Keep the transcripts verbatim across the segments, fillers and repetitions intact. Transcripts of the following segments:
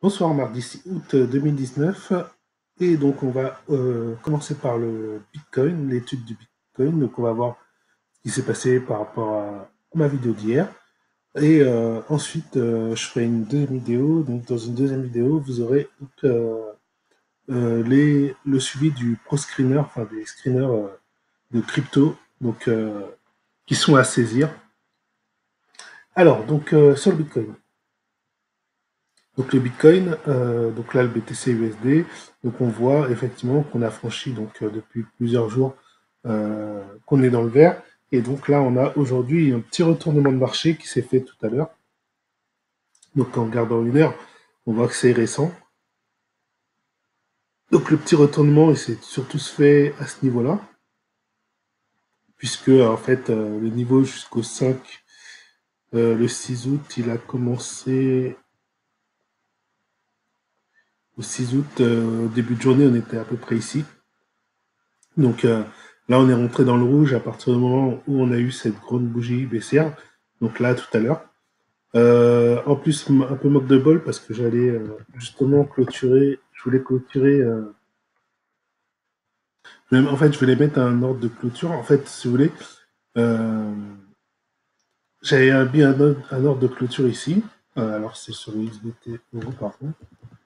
Bonsoir, mardi six août deux mille dix-neuf. Et donc, on va euh, commencer par le Bitcoin, l'étude du Bitcoin. Donc, on va voir ce qui s'est passé par rapport à ma vidéo d'hier. Et euh, ensuite, euh, je ferai une deuxième vidéo. Donc, dans une deuxième vidéo, vous aurez donc, euh, euh, les, le suivi du pro screener, enfin des screeners euh, de crypto, donc euh, qui sont à saisir. Alors, donc euh, sur le Bitcoin. Donc le Bitcoin, euh, donc là le B T C U S D, donc on voit effectivement qu'on a franchi donc euh, depuis plusieurs jours euh, qu'on est dans le vert. Et donc là on a aujourd'hui un petit retournement de marché qui s'est fait tout à l'heure. Donc en regardant une heure, on voit que c'est récent. Donc le petit retournement il s'est surtout se fait à ce niveau-là, puisque en fait euh, le niveau jusqu'au cinq, euh, le six août, il a commencé au six août, euh, au début de journée on était à peu près ici. Donc euh, là, on est rentré dans le rouge à partir du moment où on a eu cette grande bougie baissière. Donc là, tout à l'heure. Euh, en plus, un peu moque de bol parce que j'allais euh, justement clôturer. Je voulais clôturer. Euh, même, en fait, je voulais mettre un ordre de clôture. En fait, si vous voulez, euh, j'avais un, bien un, ordre- un ordre de clôture ici. Euh, alors, c'est sur le X B T euro, par contre.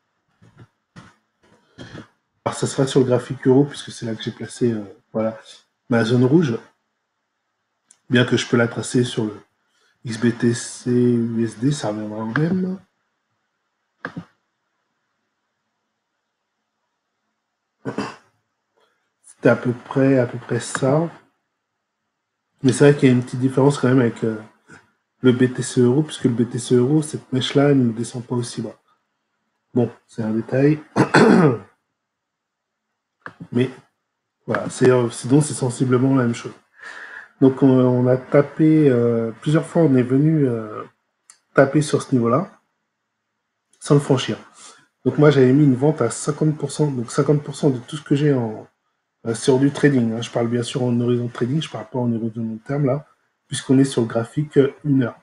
Alors, ça sera sur le graphique euro puisque c'est là que j'ai placé euh, voilà, ma zone rouge. Bien que je peux la tracer sur le X B T C U S D, ça reviendra au même. C'était à peu près, à peu près ça. Mais c'est vrai qu'il y a une petite différence quand même avec euh, le B T C euro, puisque le B T C euro, cette mèche-là ne descend pas aussi bas. Bon, c'est un détail. Mais voilà, c'est, euh, sinon c'est sensiblement la même chose. Donc on, on a tapé, euh, plusieurs fois on est venu euh, taper sur ce niveau-là, sans le franchir. Donc moi j'avais mis une vente à cinquante pour cent, donc cinquante pour cent de tout ce que j'ai en, euh, sur du trading. Hein. Je parle bien sûr en horizon trading, je parle pas en horizon long terme là, puisqu'on est sur le graphique euh, une heure.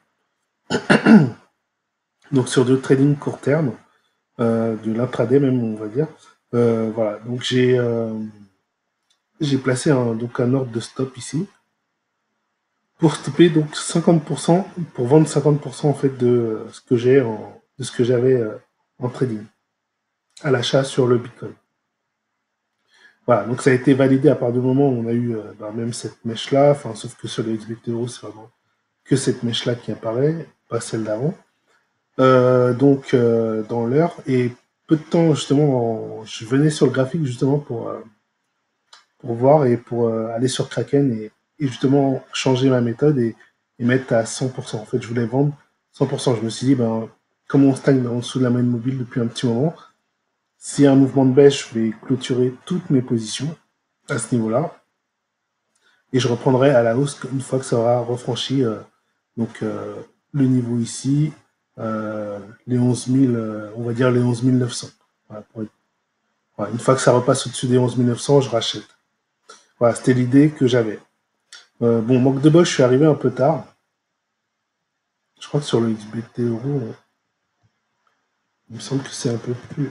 Donc sur du trading court terme, euh, de l'intraday même on va dire. Euh, voilà, donc j'ai euh, j'ai placé un, donc un ordre de stop ici pour stopper donc cinquante pour cent, pour vendre cinquante pour cent en fait de ce que j'ai en, de ce que j'avais euh, en trading à l'achat sur le Bitcoin. Voilà, donc ça a été validé à partir du moment où on a eu euh, bah, même cette mèche là, enfin sauf que sur le X B T euro c'est vraiment que cette mèche là qui apparaît, pas celle d'avant. Euh, donc euh, dans l'heure et peu de temps justement, en- je venais sur le graphique justement pour euh, pour voir et pour euh, aller sur Kraken et, et justement changer ma méthode et, et mettre à cent pour cent. En fait, je voulais vendre cent pour cent. Je me suis dit, ben, comme on stagne en dessous de la moyenne mobile depuis un petit moment, s'il y a un mouvement de baisse, je vais clôturer toutes mes positions à ce niveau-là et je reprendrai à la hausse une fois que ça aura refranchi euh, donc euh, le niveau ici, euh, les onze mille, euh, on va dire les onze mille neuf cents. Voilà, pour... voilà, une fois que ça repasse au-dessus des onze mille neuf cents, je rachète. Voilà, c'était l'idée que j'avais. Euh, bon, manque de bol, je suis arrivé un peu tard. Je crois que sur le X B T Euro, il me semble que c'est un peu plus.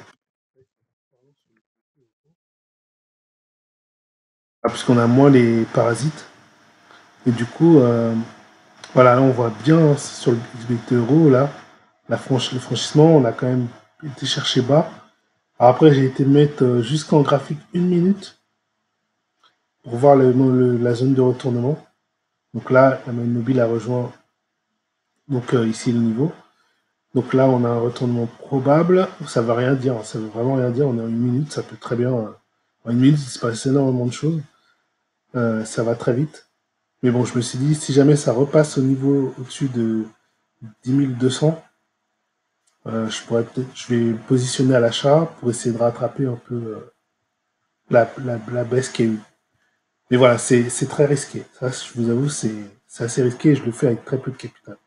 Ah, parce qu'on a moins les parasites. Et du coup, euh, voilà, là, on voit bien sur le X B T Euro, là, la franchi le franchissement, on a quand même été chercher bas. Alors après, j'ai été mettre euh, jusqu'en graphique une minute pour voir le, le, la zone de retournement. Donc là, la main mobile a rejoint donc euh, ici le niveau. Donc là, on a un retournement probable. Ça ne veut rien dire, ça veut vraiment rien dire. On a une minute, ça peut très bien. Euh, en une minute, il se passe énormément de choses. Euh, ça va très vite. Mais bon, je me suis dit, si jamais ça repasse au niveau au-dessus de dix mille deux cents, euh, je pourrais peut-être, je vais me positionner à l'achat pour essayer de rattraper un peu euh, la, la, la baisse qu'il y a eu. Mais voilà, c'est c'est très risqué. Ça, je vous avoue, c'est c'est assez risqué et je le fais avec très peu de capital.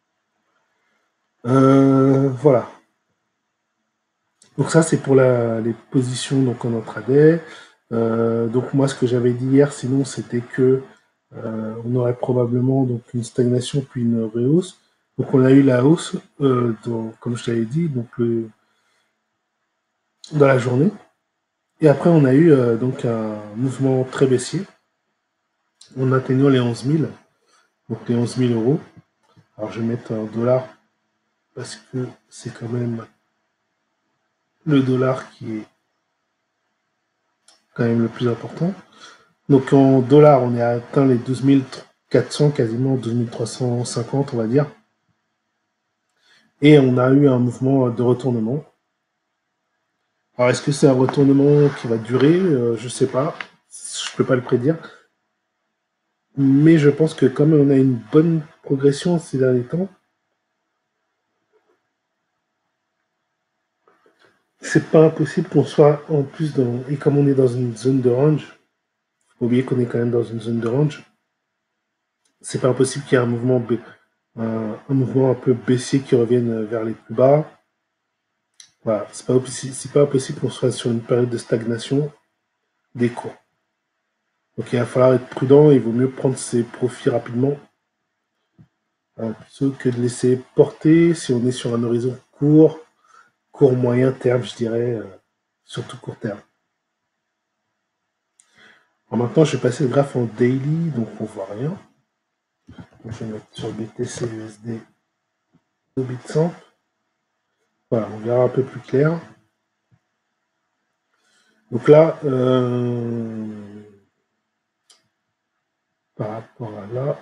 Euh, voilà. Donc ça, c'est pour la, les positions donc en intraday. Euh, donc moi, ce que j'avais dit hier, sinon, c'était que euh, on aurait probablement donc une stagnation puis une rehausse. Donc on a eu la hausse, euh, dans- comme je t'avais dit, donc le, dans la journée. Et après, on a eu euh, donc un mouvement très baissier en atteignant les onze mille, donc les onze mille euros. Alors, je vais mettre un dollar parce que c'est quand même le dollar qui est quand même le plus important. Donc, en dollars, on a atteint les douze mille quatre cents, quasiment douze mille trois cent cinquante, on va dire. Et on a eu un mouvement de retournement. Alors, est-ce que c'est un retournement qui va durer euh, Je ne sais pas. Je ne peux pas le prédire. Mais je pense que comme on a une bonne progression ces derniers temps, c'est pas impossible qu'on soit en plus dans... Et comme on est dans une zone de range, faut oublier qu'on est quand même dans une zone de range, c'est pas impossible qu'il y ait un mouvement, un, un mouvement un peu baissier qui revienne vers les plus bas. Voilà, c'est pas, c'est pas impossible qu'on soit sur une période de stagnation des cours. Donc il va falloir être prudent, il vaut mieux prendre ses profits rapidement euh, plutôt que de laisser porter si on est sur un horizon court, court moyen terme, je dirais, euh, surtout court terme. Alors maintenant, je vais passer le graphe en daily, donc on voit rien. Donc je vais mettre sur B T C U S D deux bits cent. Voilà, on verra un peu plus clair. Donc là, euh, par rapport à là,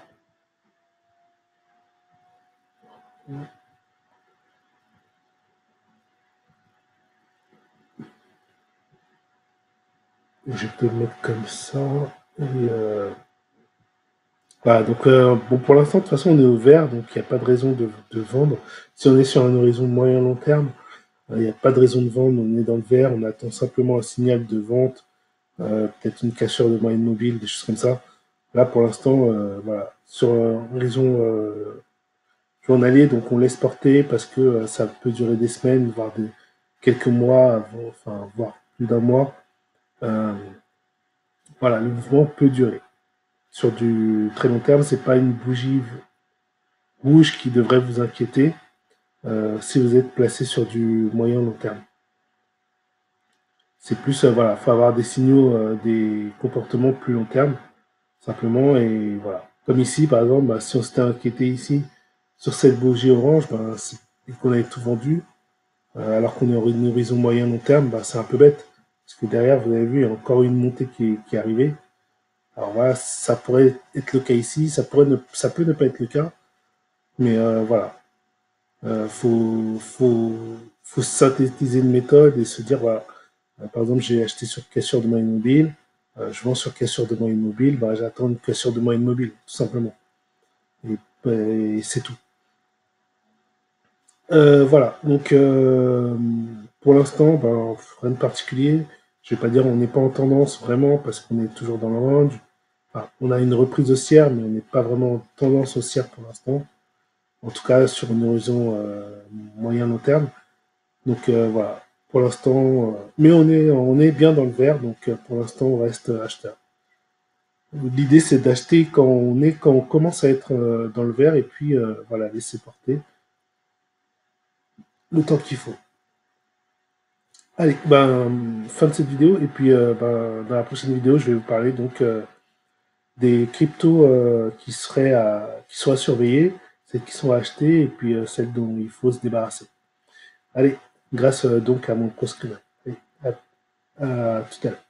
je peux le mettre comme ça. Et euh, voilà, donc euh, bon, pour l'instant, de toute façon, on est au vert, donc il n'y a pas de raison de, de, vendre. Si on est sur un horizon moyen long terme, il n'y a pas de raison de vendre, on est dans le vert, on attend simplement un signal de vente, euh, peut-être une cassure de moyenne mobile, des choses comme ça. Là, pour l'instant, euh, voilà, sur un horizon euh, journalier, donc on laisse porter parce que euh, ça peut durer des semaines, voire des, quelques mois, avant, enfin, voire plus d'un mois. Euh, voilà, le mouvement peut durer. Sur du très long terme, c'est pas une bougie rouge qui devrait vous inquiéter euh, si vous êtes placé sur du moyen long terme. C'est plus, euh, voilà, faut avoir des signaux, euh, des comportements plus long terme, simplement, et voilà. Comme ici, par exemple, bah, si on s'était inquiété ici sur cette bougie orange, bah, et qu'on avait tout vendu, euh, alors qu'on est en horizon moyen long terme, bah, c'est un peu bête. Parce que derrière, vous avez vu, il y a encore une montée qui est, qui est arrivée. Alors voilà, ça pourrait être le cas ici, ça, pourrait ne, ça peut ne pas être le cas, mais euh, voilà. Euh, faut, faut, faut synthétiser une méthode et se dire, voilà, euh, par exemple, j'ai acheté sur cassure de moyenne mobile, euh, je vends sur cassure de moyenne mobile, bah, j'attends une cassure de moyenne mobile, tout simplement. Et, et c'est tout. Euh, voilà, donc euh, pour l'instant, ben, rien de particulier. Je vais pas dire on n'est pas en tendance vraiment parce qu'on est toujours dans le range. Enfin, on a une reprise haussière, mais on n'est pas vraiment en tendance haussière pour l'instant. En tout cas, sur une horizon euh, moyen long terme. Donc euh, voilà, pour l'instant, euh, mais on est, on est bien dans le vert, donc euh, pour l'instant, on reste acheteur. L'idée, c'est d'acheter quand on est, quand on commence à être euh, dans le vert et puis euh, voilà, laisser porter le temps qu'il faut. Allez, ben, fin de cette vidéo, et puis euh, ben, dans la prochaine vidéo, je vais vous parler donc euh, des cryptos euh, qui seraient à, qui sont à surveiller, celles qui sont à acheter, et puis euh, celles dont il faut se débarrasser. Allez, grâce euh, donc à mon proscrit. À, à tout à l'heure.